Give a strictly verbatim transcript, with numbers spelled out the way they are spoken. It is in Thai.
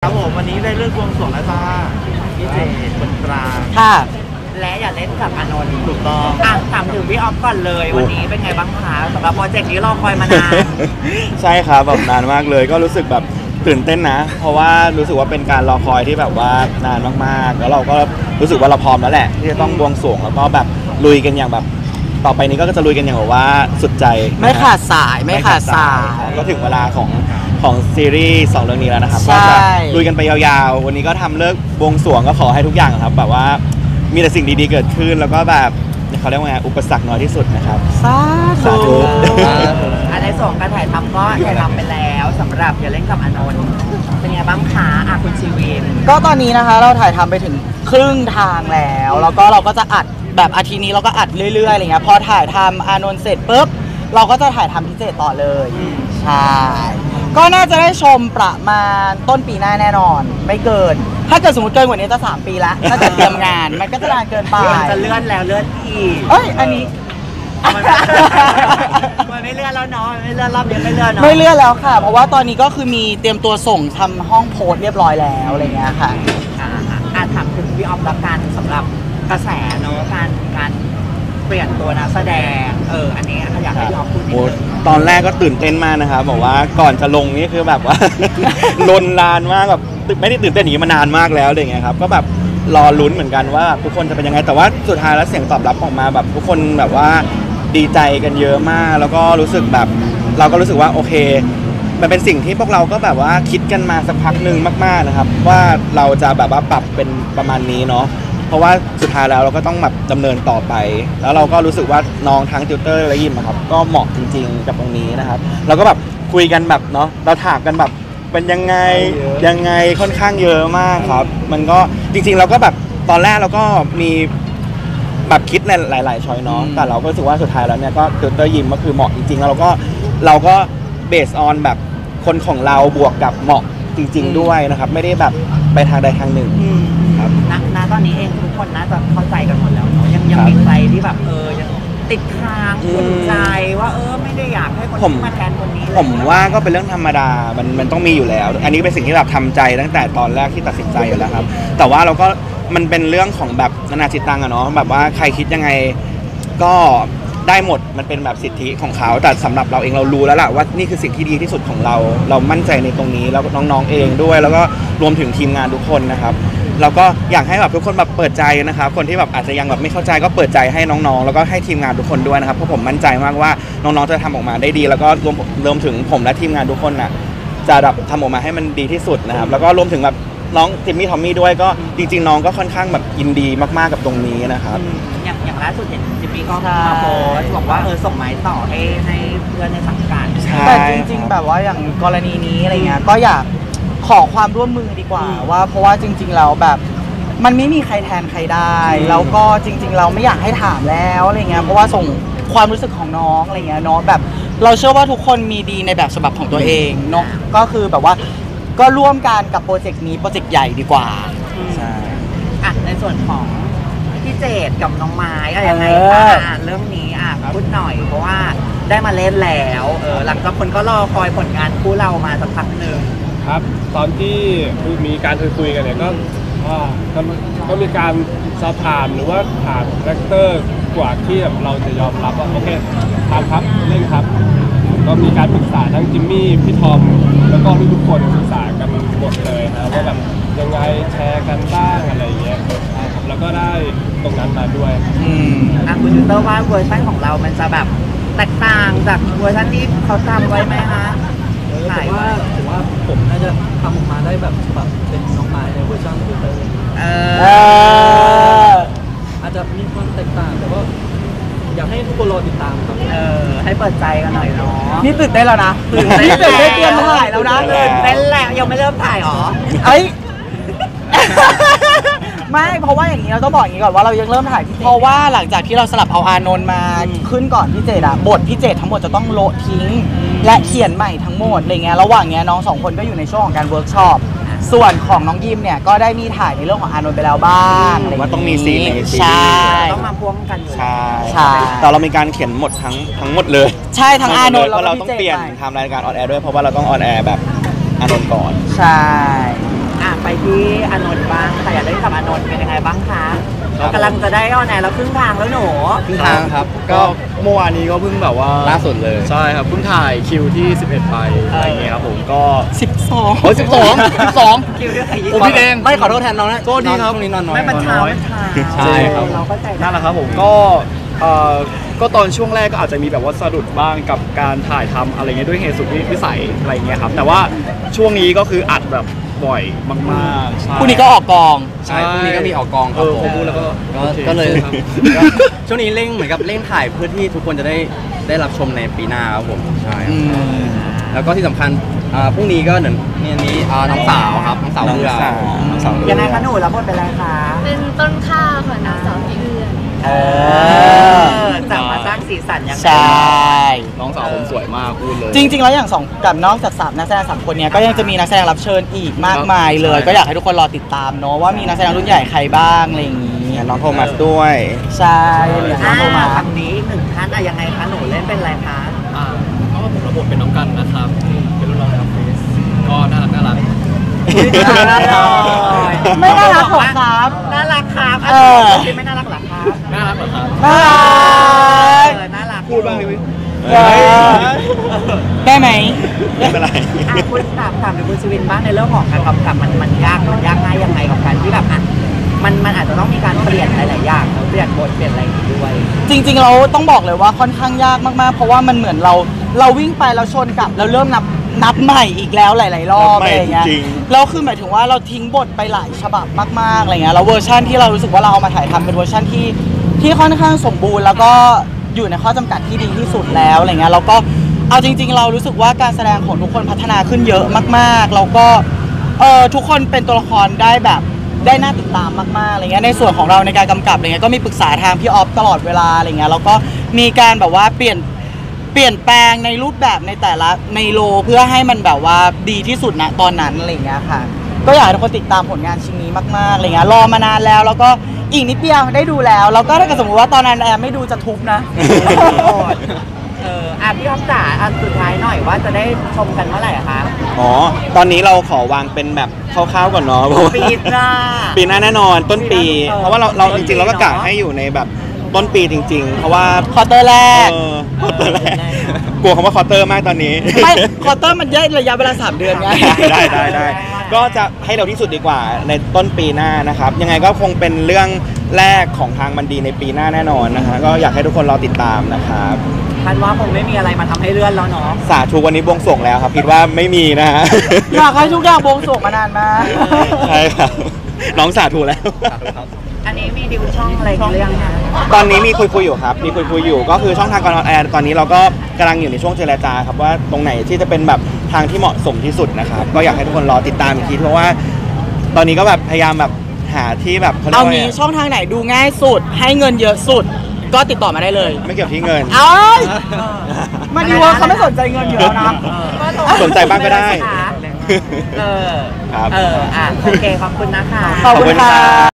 ครับผมวันนี้ได้เรื่องบวงสรวงแล้วจ้าพี่เจคนกลางค่ะและอย่าเล่นกับอานนท์ถูกต้องอ่ะถามถึงพี่ออฟก่อนเลยวันนี้เป็นไงบ้างคะสำหรับโปรเจกต์นี้รอคอยมานานใช่ครับแบบนานมากเลยก็รู้สึกแบบตื่นเต้นนะเพราะว่ารู้สึกว่าเป็นการรอคอยที่แบบว่านานมากๆแล้วเราก็รู้สึกว่าเราพร้อมแล้วแหละที่จะต้องบวงสรวงแล้วก็แบบลุยกันอย่างแบบต่อไปนี้ก็จะลุยกันอย่างแบบว่าสุดใจไม่ขาดสายไม่ขาดสายก็ถึงเวลาของของซีรีส์สองเรื่องนี้แล้วนะครับก็จะลุยกันไปยาวๆวันนี้ก็ทำเลิกบวงสรวงก็ขอให้ทุกอย่างครับแบบว่ามีแต่สิ่งดีๆเกิดขึ้นแล้วก็แบบเขาเรียกว่าไงอุปสรรคน้อยที่สุดนะครับสาธุอันในส่วนการถ่ายทำก็ถ่ายทำไปแล้วสำหรับอย่าเล่นกับอานนท์เป็นไงบ้างคะอาคุณชีวินก็ตอนนี้นะคะเราถ่ายทำไปถึงครึ่งทางแล้วแล้วก็เราก็จะอัดแบบอาทิตย์นี้เราก็อัดเรื่อยๆอะไรเงี้ยพอถ่ายทำอานนท์เสร็จปุ๊บเราก็จะถ่ายทำพิเศษต่อเลยใช่ก็น่าจะได้ชมประมาณต้นปีหน้าแน่นอนไม่เกินถ้าเกิดสมมติเกินกว่านี้จะสามปีละถ้าจะเตรียมงานมันก็จะนานเกินไปมันจะเลื่อนแล้วเลื่อนอีกเอ้ยอันนี้มันไม่เลื่อนแล้วเนาะไม่เลื่อนรอบนี้ไม่เลื่อนเนาะไม่เลื่อนแล้วค่ะเพราะว่าตอนนี้ก็คือมีเตรียมตัวส่งทำห้องโพสเรียบร้อยแล้วอะไรเงี้ยค่ะอ่าถามถึงพี่ออฟละกันสำหรับกระแสเนาะการการเปลี่ยนตัวนักแสดงเอออันนี้อยากให้พี่ออฟพูดนิดนึงตอนแรกก็ตื่นเต้นมากนะครับบอกว่าก่อนจะลงนี่คือแบบว่า ลนลานมากแบบไม่ได้ตื่นเต้นอย่างนี้มานานมากแล้วอะไรเงี้ยครับก็แบบรอลุ้นเหมือนกันว่าทุกคนจะเป็นยังไงแต่ว่าสุดท้ายแล้วเสียงตอบรับออกมาแบบทุกคนแบบว่าดีใจกันเยอะมากแล้วก็รู้สึกแบบเราก็รู้สึกว่าโอเคมันเป็นสิ่งที่พวกเราก็แบบว่าคิดกันมาสักพักหนึ่งมากๆนะครับว่าเราจะแบบว่าปรับเป็นประมาณนี้เนาะเพราะว่าสุดท้ายแล้วเราก็ต้องแบบดำเนินต่อไปแล้วเราก็รู้สึกว่าน้องทั้งติวเตอร์และยิมครับก็เหมาะจริงๆกับตรงนี้นะครับเราก็แบบคุยกันแบบเนาะเราถามกันแบบเป็นยังไงยังไงค่อนข้างเยอะมากครับมันก็จริงๆเราก็แบบตอนแรกเราก็มีแบบคิดหลายๆช้อยเนาะแต่เราก็รู้สึกว่าสุดท้ายแล้วเนี่ยก็ติวเตอร์ยิมก็คือเหมาะจริงๆแล้วเราก็เราก็เบสออนแบบคนของเราบวกกับเหมาะจริงๆด้วยนะครับไม่ได้แบบไปทางใดทางหนึ่งครับณตอนนี้เองทุกคนน่าจะเข้าใจกันหมดแล้วเนาะยังยังมีใครที่แบบเออยังติดค้างขุ่นใจว่าเออไม่ได้อยากให้คนที่มาแทนคนนี้ผมว่าก็เป็นเรื่องธรรมดามันมันต้องมีอยู่แล้วอันนี้เป็นสิ่งที่แบบทำใจตั้งแต่ตอนแรกที่ตัดสินใจอยู่แล้วครับแต่ว่าเราก็มันเป็นเรื่องของแบบนานาจิตตังอะเนาะแบบว่าใครคิดยังไงก็ได้หมดมันเป็นแบบสิทธิของเขาแต่สำหรับเราเองเรารู้แล้วล่ะว่านี่คือสิ่งที่ดีที่สุดของเราเรามั่นใจในตรงนี้แล้วน้องๆเองด้วยแล้วก็รวมถึงทีมงานทุกคนนะครับแล้วก็อยากให้แบบทุกคนแบบเปิดใจนะครับคนที่แบบอาจจะยังแบบไม่เข้าใจก็เปิดใจให้น้องๆแล้วก็ให้ทีมงานทุกคนด้วยนะครับเพราะผมมั่นใจมากว่าน้องๆจะทำออกมาได้ดีแล้วก็รวมรวมถึงผมและทีมงานทุกคนน่ะจะแบบทำออกมาให้มันดีที่สุดนะครับแล้วก็รวมถึงแบบน้องจิมมี่ทอมมี่ด้วยก็จริงๆน้องก็ค่อนข้างแบบยินดีมากๆกับตรงนี้นะครับอย่างอย่างล่าสุดเห็นจิมมี่ก็มาโพสบอกว่าเออส่งไม้ต่อให้ให้เพื่อนในสังกัดแต่จริงๆแบบว่าอย่างกรณีนี้อะไรเงี้ยก็อยากขอความร่วมมือดีกว่าว่าเพราะว่าจริงๆแล้วแบบมันไม่มีใครแทนใครได้แล้วก็จริงๆเราไม่อยากให้ถามแล้วอะไรเงี้ยเพราะว่าส่งความรู้สึกของน้องอะไรเงี้ยเนาะแบบเราเชื่อว่าทุกคนมีดีในแบบฉบับของตัวเองเนาะก็คือแบบว่าก็ร่วมกันกับโปรเจกต์นี้โปรเจกต์ใหญ่ดีกว่าใช่อ่ะในส่วนของพี่เจดกับน้องไม้อะไรยังไงบ้างเรื่องนี้อ่ะพูดหน่อยเพราะว่าได้มาเล่นแล้วเออหลังจากคนก็รอคอยผลงานคู่เรามาสักพักหนึ่งครับตอนที่มีการคุยกันเนี่ยก็ก็มีการสอบถามหรือว่าถามคาแรคเตอร์กว่าที่เราจะยอมรับว่าโอเคทำครับเล่นครับก็มีการปรึกษาทั้งจิมมี่พี่ทอมแล้วก็ทุกคนปรึกษากันหมดเลยนะว่าแบบยังไงแชร์กันบ้างอะไรอย่างเงี้ยครับแล้วก็ได้ตรงนั้นมาด้วยอืมอ่ะคุณยูเตอร์ว่าเวอร์ชันของเรามันจะแบบแตกต่างจากเวอร์ชันที่เขาทำไว้ไหมคะผมว่าผมว่าผมน่าจะทำออกมาได้แบบแบบเป็นน้องไม้ในเวอร์ชันยูเตอร์เอออาจจะมีความแตกต่างแต่ว่าอยากให้ทุกคนรอติดตามครับเออให้เปิดใจกันหน่อยเนาะนี่ตื่นเต้นแล้วนะตื่นเต้นเตรียมถ่ายแล้วนะตื่นเต้นแล้วยังไม่เริ่มถ่ายหรอเอ้ยไม่เพราะว่าอย่างนี้เราต้องบอกอย่างนี้ก่อนว่าเรายังเริ่มถ่ายเพราะว่าหลังจากที่เราสลับเอาอานนท์มาขึ้นก่อนพี่เจดอะบทพี่เจดทั้งหมดจะต้องโละทิ้งและเขียนใหม่ทั้งหมดอะไรเงี้ยระหว่างเนี้ยน้องสองคนก็อยู่ในช่วงของการเวิร์กช็อปส่วนของน้องยิมเนี่ยก็ได้มีถ่ายในเรื่องของอานนท์ไปแล้วบ้างว่าต้องมีซีนในซีใช่ต้องมาพ่วงกันใช่ใช่แต่เรามีการเขียนหมดทั้งทั้งหมดเลยใช่ทั้งอานนท์แล้วเราต้องเปลี่ยนทำรายการออนแอร์ด้วยเพราะว่าเราต้องออนแอร์แบบอานนท์ก่อนใช่อ่ะแต่อย่าเล่นกับอานนท์เป็นยังไงบ้างคะกำลังจะได้ออนแอร์แล้วครึ่งทางแล้วหนูครึ่งทางครับก็เมื่อวานนี้ก็เพิ่งแบบว่าล่าสุดเลยใช่ครับเพิ่งถ่ายคิวที่สิบเอ็ดไปอะไรอย่างเงี้ยครับผมก็สิบสองโอ้ยสิบสองสิบสองคิวเรื่องอะไรผมพี่เองไม่ขอโทษแทนน้องนะโทษทีครับช่วงนี้นอนน้อยไม่มันนอนเช้าน้อยมันเช้าใช่ครับเราเข้าใจนั่นแหละครับผมก็เอ่อก็ตอนช่วงแรกก็อาจจะมีแบบว่าสะดุดบ้างกับการถ่ายทำอะไรเงี้ยด้วยเหตุสุดวิสัยอะไรเงี้ยครับแต่ว่าช่วงนี้ก็คืออัดแบบบ่อยมากๆใช่พรุ่งนี้ก็ออกกองใช่พรุ่งนี้ก็มีออกกองคเอรับอผผมมพูดแล้วก็ก็โอคก็เลยครับก็ช่วงนี้เร่งเหมือนกับเร่งถ่ายเพื่อที่ทุกคนจะได้ได้รับชมในปีหน้าครับผมใช่ครับอืมแล้วก็ที่สำคัญอ่าพรุ่งนี้ก็เหมือนนี่นี้อ่าน้องสาวครับน้องสาวน้องเรือสาวน้องสาวยังไงคะหนูรับบทเป็นอะไรคะเป็นต้นข้าวค่ะนางสาวพี่เอื้อนเอเอออจะมาสร้างสีสันยังไงใช่น้องสาวผมสวยมากพูดเลยจริง ๆ แล้วอย่างสองกับนอกจากสามนักแสดงสามคนเนี้ยก็ยังจะมีนักแสดงรับเชิญอีกมากมายเลยใช่ก็อยากให้ทุกคนรอติดตามเนาะว่ามีนักแสดงรุ่นใหญ่ใครบ้างอะไรอย่างนี้น้องโทมัสด้วยใช่อย่างน้อ่าองโทมัสฝั่งนี้อีกหนึ่งท่านอะยังไงคะหนูเล่นเป็นอะไรคะอ่าเพราะว่าผมระบบเป็นน้องกันนะครับ เป็นรุ่นน้องในออฟฟิศก็น่ารักน่ารักไม่น่ารักหรอกครับน่ารักครับเออที่ไม่น่ารักหรอครับน่ารักเหรอครับน่ารัเอก อน่ารักพูดบ้างดิเออได้ไหมไม่เป็นไรอ่ะคุณถามถามถึงคุณชวินบ้างในเรื่องของการกำกับมันมันยากมันยากง่ายยังไงกับการที่แบบอ่ะมันมันอาจจะต้องมีการเปลี่ยนหลายๆอย่างเปลี่ยนบทเปลี่ยนอะไรอย่างงี้ด้วยจริงๆเราต้องบอกเลยว่าค่อนข้างยากมากๆ เพราะว่ามันเหมือนเราเราวิ่งไปเราชนกลับเราเริ่มนับนับใหม่อีกแล้วหลายๆรอบนับใหม่อะไรอย่างเงี้ยจริงแล้วคือหมายถึงว่าเราทิ้งบทไปหลายฉบับมากๆอะไรเงี้ยแล้วเวอร์ชันที่เรารู้สึกว่าเราเอามาถ่ายทำเป็นเวอร์ชันที่ที่ค่อนข้างสมบูรณ์แล้วก็อยู่ในข้อจำกัดที่ดีที่สุดแล้วอะไรเงี้ยแล้วก็เอาจริง ๆ เรารู้สึกว่าการแสดงของทุกคนพัฒนาขึ้นเยอะมากๆแล้วก็เออทุกคนเป็นตัวละครได้แบบได้น่าติดตามมากๆอะไรเงี้ยในส่วนของเราในการกำกับอะไรเงี้ยก็มีปรึกษาทางพี่ออฟตลอดเวลาอะไรเงี้ยแล้วก็มีการแบบว่าเปลี่ยนเปลี่ยนแปลงในรูปแบบในแต่ละในโลเพื่อให้มันแบบว่าดีที่สุดณตอนนั้นอะไรเงี้ยค่ะก็อยากให้ทุกคนติดตามผลงานชิ้นนี้มากๆอะไรเงี้ยรอมานานแล้วแล้วก็อีกนิดเดียวได้ดูแล้วแล้วก็ถ้าเกิดสมมติว่าตอนนั้นแอมไม่ดูจะทุบนะเอออ่ะพี่อ๊อฟจ๋าอันสุดท้ายหน่อยว่าจะได้ชมกันเมื่อไหร่อะคะอ๋อ ตอนนี้เราขอวางเป็นแบบคร่าวๆก่อนเนาะเพราะว่าปีหน้าปีหน้าแน่นอนต้นปีปีหน้าเพราะว่าเราเราต้จนปีริงๆเราก็กะเนอะให้อยู่ในแบบต้นปีจริง ๆ เพราะว่าคอร์เตอร์แรกเออคอร์เตอร์แรกกลัวคำว่าคอร์เตอร์มากตอนนี้ไม่คอร์เตอร์มันย่อยระยะเวลาสามเดือนไงได้ได้ได้ก็จะให้เร็วที่สุดดีกว่าในต้นปีหน้านะครับ ยังไงก็คงเป็นเรื่องแรกของทางมันดีในปีหน้าแน่นอนนะฮะก็อยากให้ทุกคนรอติดตามนะครับคันว่าคงไม่มีอะไรมาทำให้เลื่อนแล้วเนาะสาธุวันนี้บวงสรวงแล้วครับคิดว่าไม่มีนะฮะอยากให้ทุกอย่างบวงสรวงมานานมากใช่ครับน้องสาธุแล้วอันนี้มีดิวช่องอะไรกันหรือยังคะตอนนี้มีคุยคุยๆอยู่ครับ มีคุยคุยๆอยู่ ก็คือช่องทางการออนแอร์ตอนนี้เราก็กำลังอยู่ในช่วงเจรจาครับว่าตรงไหนที่จะเป็นแบบทางที่เหมาะสมที่สุดนะครับ ก็อยากให้ทุกคนรอติดตามอีกทีเพราะว่า ตอนนี้ก็แบบพยายามแบบหาที่แบบเขาเรียเอากว่าไงงี้ช่องทางไหนดูง่ายสุด ให้เงินเยอะสุด ก็ติดต่อมาได้เลยไม่เกี่ยวที่เงินเอ้ยมันดีว่าเขาไม่สนใจเงินอยู่แล้วนะสนใจบ้างก็ได้เออครับเออ อ่ะ โอเค ขอบคุณนะคะขอบคุณค่ะ